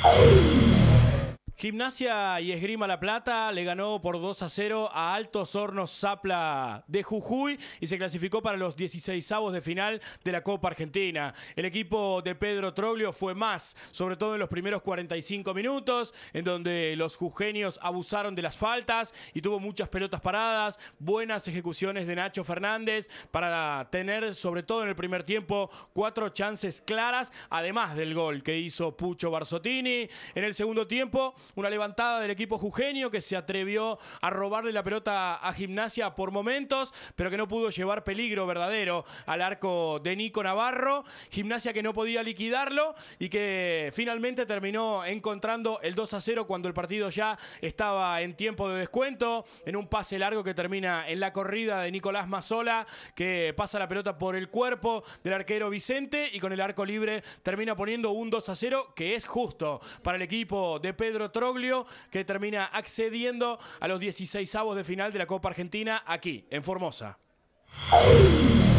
Gimnasia y Esgrima La Plata le ganó por 2-0 a Altos Hornos Zapla de Jujuy y se clasificó para los 16avos de final de la Copa Argentina. El equipo de Pedro Troglio fue más, sobre todo en los primeros 45 minutos, en donde los jujeños abusaron de las faltas y tuvo muchas pelotas paradas, buenas ejecuciones de Nacho Fernández para tener, sobre todo en el primer tiempo, 4 chances claras, además del gol que hizo Pucho Barzottini. En el segundo tiempo, una levantada del equipo jujeño que se atrevió a robarle la pelota a Gimnasia por momentos, pero que no pudo llevar peligro verdadero al arco de Nico Navarro. Gimnasia que no podía liquidarlo y que finalmente terminó encontrando el 2-0 cuando el partido ya estaba en tiempo de descuento, en un pase largo que termina en la corrida de Nicolás Mazzola, que pasa la pelota por el cuerpo del arquero Vicente y con el arco libre termina poniendo un 2-0 que es justo para el equipo de Pedro Troglio, que termina accediendo a los 16avos de final de la Copa Argentina aquí, en Formosa.